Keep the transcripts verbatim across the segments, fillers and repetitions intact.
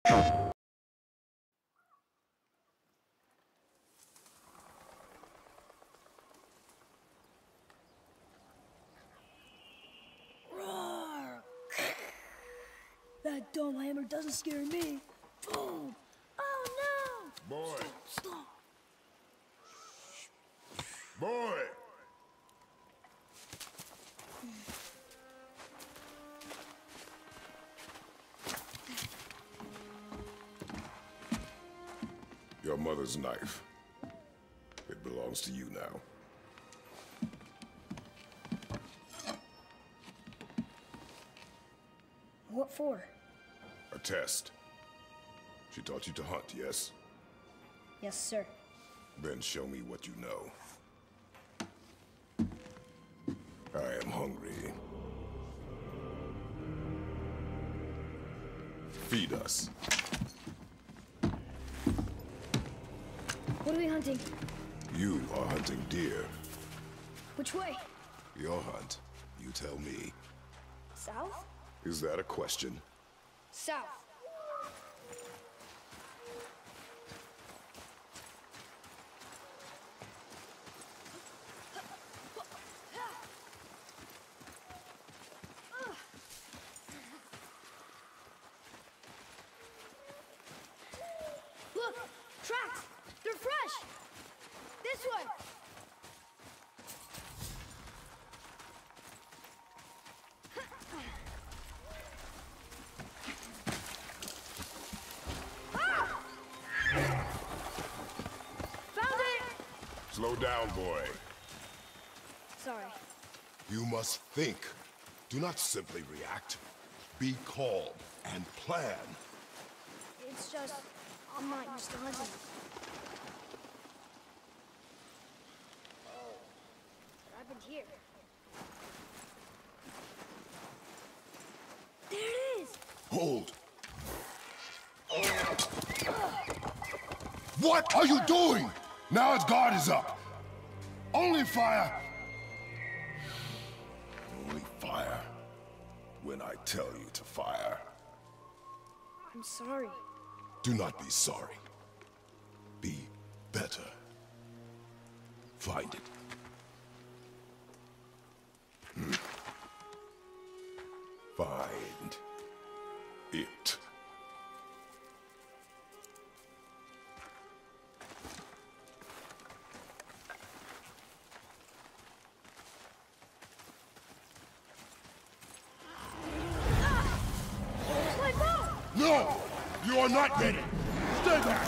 That dumb hammer doesn't scare me. Boom! Oh no! Boy! Stop! Stop! Boy! Your mother's knife. It belongs to you now. What for? A test. She taught you to hunt, yes? Yes, sir. Then show me what you know. I am hungry. Feed us. What are we hunting? You are hunting deer. Which way? Your hunt. You tell me. South? Is that a question? South. Look! Tracks! They're fresh! This way! Ah! Found it! Slow down, boy. Sorry. You must think. Do not simply react. Be calm and plan. It's just, I'm not used to hunting. Oh, but I've been here. There it is! Hold. What are you doing? Now its guard is up. Only fire. Only fire. When I tell you to fire. I'm sorry. Do not be sorry. Be better. Find it. Hmm. Find it. My bow! No! You are not ready! Stay back!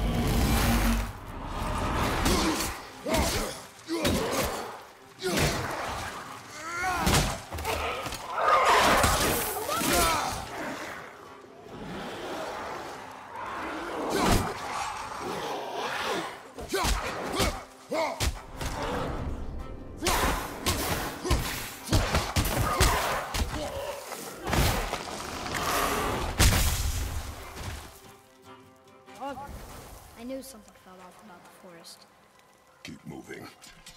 I knew something fell off about the forest. Keep moving.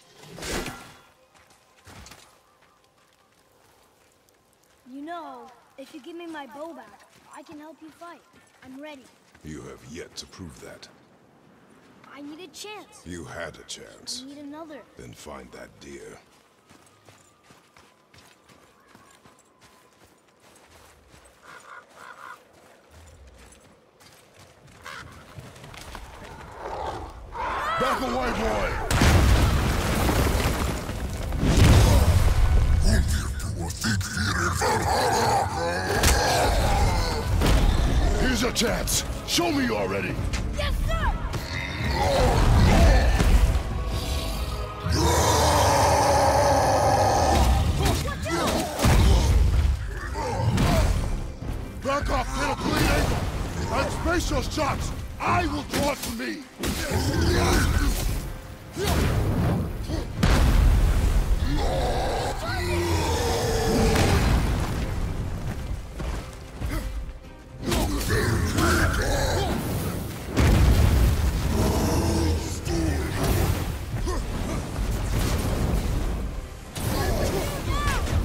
You know, if you give me my bow back, I can help you fight. I'm ready. You have yet to prove that. I need a chance. You had a chance. I need another. Then find that deer. Back away, boy! Here's your chance. Show me you're ready. Yes, sir! Back off, little bleed ankle! And space your shots! I will draw it from me!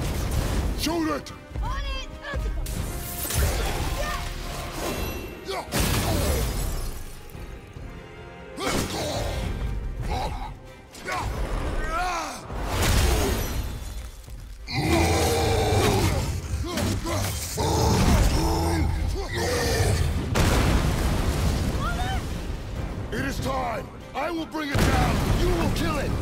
Shoot it! On it! Yeah. It is time! I will bring it down! You will kill it!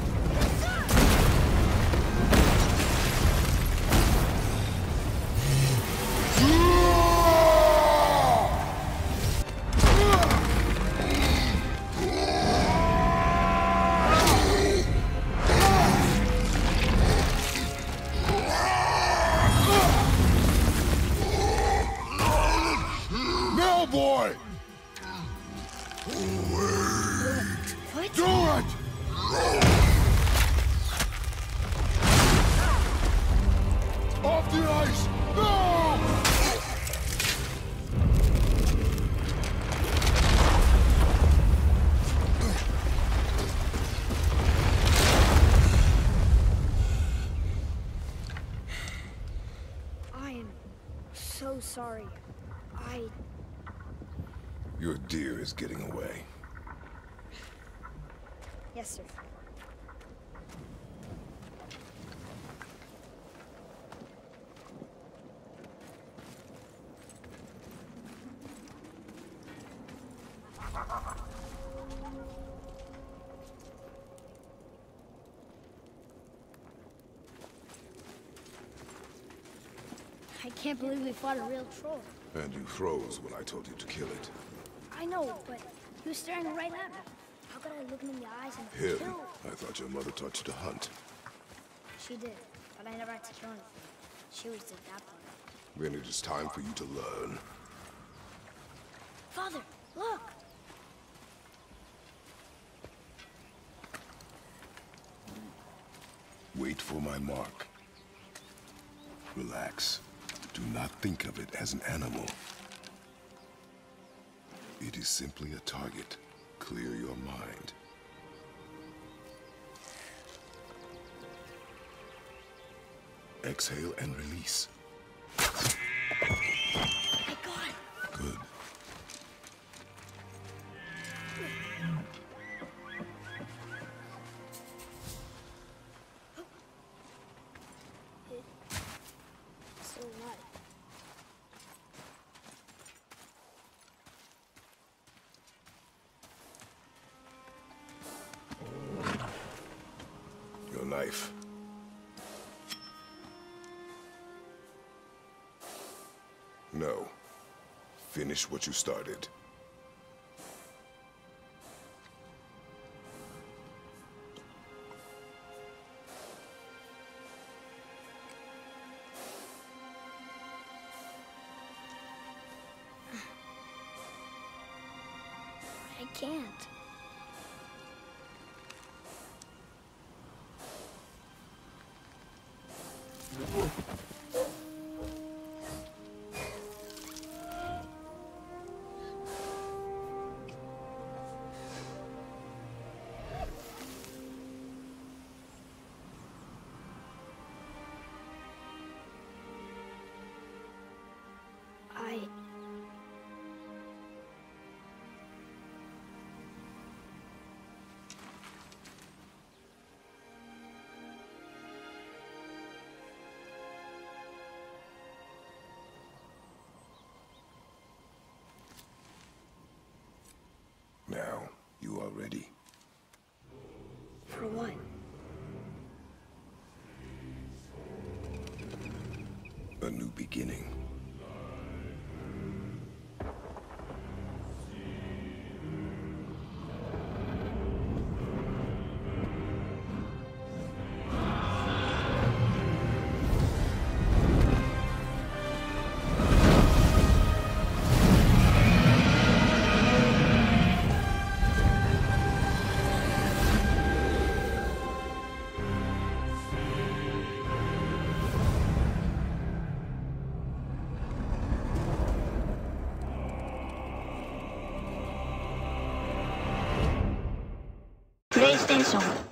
Now, boy! What? Do it! Off the ice! No! I am so sorry. I... Your deer is getting away. Yes, sir. I can't believe we fought a real troll. And you froze when I told you to kill it. I know, but he was staring right at me. How could I look him in the eyes and Him? kill? I thought your mother taught you to hunt. She did, but I never had to kill anything. She always did that part. Then it is time for you to learn. Father, look! Wait for my mark. Relax. Do not think of it as an animal. It is simply a target. Clear your mind. Exhale and release. I got it! Good. It's still alive. Your knife. No. Finish what you started. I can't. I... Now, you are ready. For what? A new beginning. PlayStation